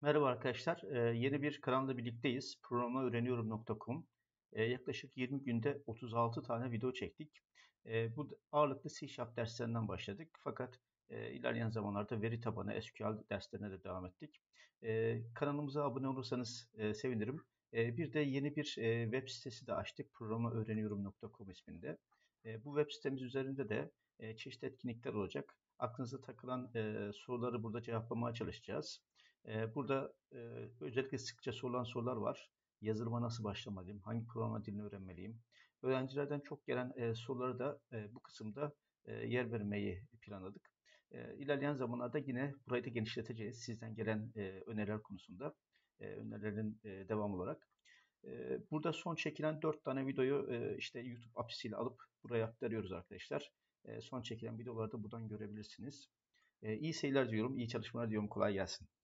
Merhaba arkadaşlar. Yeni bir kanalda birlikteyiz. Programaöğreniyorum.com. Yaklaşık 20 günde 36 tane video çektik. Bu ağırlıklı C# derslerinden başladık. Fakat ilerleyen zamanlarda veri tabanı SQL derslerine de devam ettik. Kanalımıza abone olursanız sevinirim. Bir de yeni bir web sitesi de açtık. Programaöğreniyorum.com isminde. Bu web sitemiz üzerinde de çeşitli etkinlikler olacak. Aklınıza takılan soruları burada cevaplamaya çalışacağız. Burada özellikle sıkça sorulan sorular var. Yazılıma nasıl başlamalıyım? Hangi programa dilini öğrenmeliyim? Öğrencilerden çok gelen soruları da bu kısımda yer vermeyi planladık. İlerleyen zamanlarda yine burayı da genişleteceğiz. Sizden gelen öneriler konusunda, önerilerin devam olarak. Burada son çekilen 4 tane videoyu işte YouTube apisiyle alıp buraya aktarıyoruz arkadaşlar. Son çekilen videoları da buradan görebilirsiniz. İyi seyirler diyorum, iyi çalışmalar diyorum, kolay gelsin.